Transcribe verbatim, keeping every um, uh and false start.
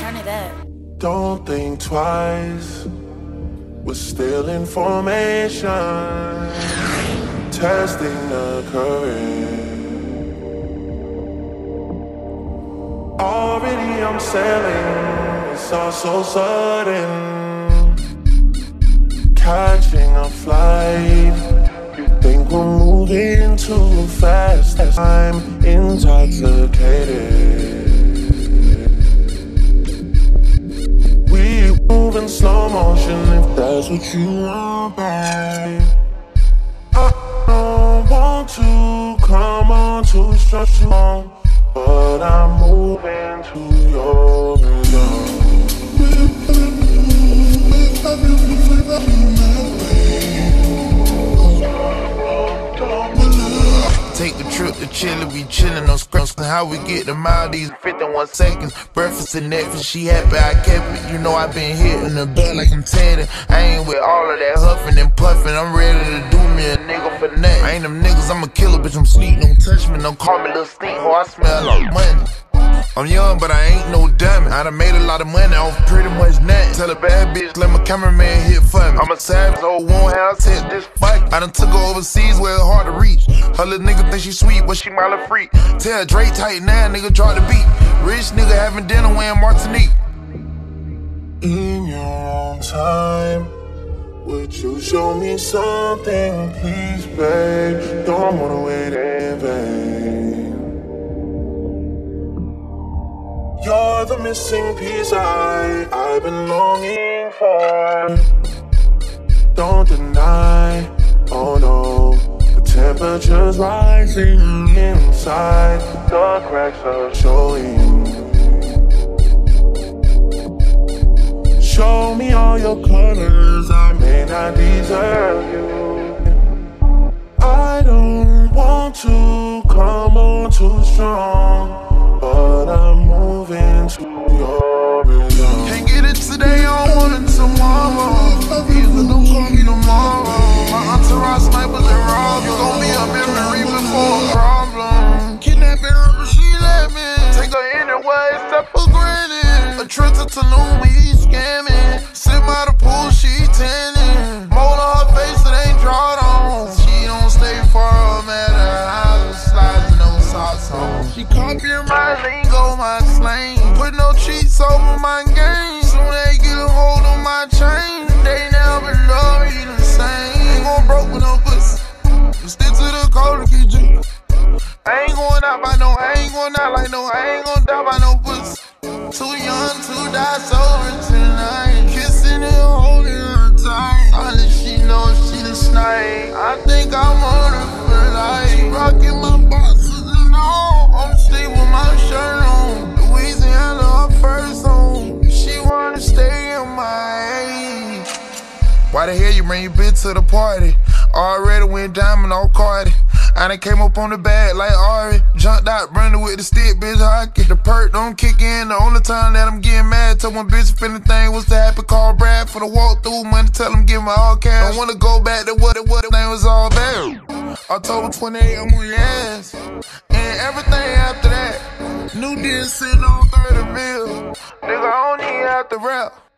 Turn it up. Don't think twice. We're still information. Testing the current. Already I'm sailing. It's all so sudden. Catching a flight. You think we're moving too fast. I'm intoxicated. We move in slow motion if that's what you want, babe. I don't want to come on too strong, but I'm moving to your rhythm. Take a trip to Chile, we chillin' on scrubs. How we get the Maldives in fifty-one seconds. Breakfast and Netflix, she happy I kept it. You know I been hitting the bed like I'm Teddy. I ain't with all of that huffing and puffing. I'm ready to do me a nigga for nothing. I ain't them niggas, I'm a killer, bitch, I'm sleep. Don't touch me, don't call me little stink, ho, I smell like money. I'm young, but I ain't no dummy. I done made a lot of money off pretty much nothing. Tell a bad bitch, let my cameraman hit for me. I'm a savage, old one house, hit this fight. I done took her overseas where it's hard to reach. Her little nigga think she sweet, but she might look freak. Tell Drake tight now, nigga, drop the beat. Rich nigga having dinner wearing Martinique. In your own time, would you show me something, please, babe? Don't wanna wait in vain. You're the missing piece I, I've been longing for. Don't deny, oh no, the temperature's rising inside. The cracks are showing. Show me all your colors, I may not deserve you. I don't want to come on too strong, but I'm moving to your rhythm. Can't get it today, I don't want it tomorrow. Either don't call me tomorrow. My entourage snipers and robbers. You gon' be a memory before a problem. Kidnapping her, but she let me take her anywhere except for granted. A trip to Tulum, we scamming. Sit by the pool, she tanning. Mold on her face, it ain't drawed on. She don't stay far, no matter how the slides, no socks on. She copying my lingo, my slang. Put no cheats over my game. Soon they get a hold on my chain. They never love me the same. Ain't gon' broke with no pussy. Stick to the code to keep you. I ain't going out by no, I ain't going out like no, I ain't gon' die by no pussy. Too young to die sober tonight. Kissing and holding her tight. Honestly, she knows she the snipe. I think I'm on her for life. She rockin' my boxes and all. I'm sleep with my shirt on. Louisiana, her first home. She wanna stay in my age. Why the hell you bring your bitch to the party? Already went diamond off Cardi. I done came up on the bag like Ari. Jumped out, running with the stick, bitch, hockey. The perk don't kick in, the only time that I'm getting mad. Tell my bitch if anything was to happen, call Brad for the walkthrough. Money, tell him give me all cash. Don't wanna go back to what it, what it name was all bad. October twenty-eighth, I'm on your ass. And everything after that, new deal sitting on thirty mil. Nigga, I don't even have to rap.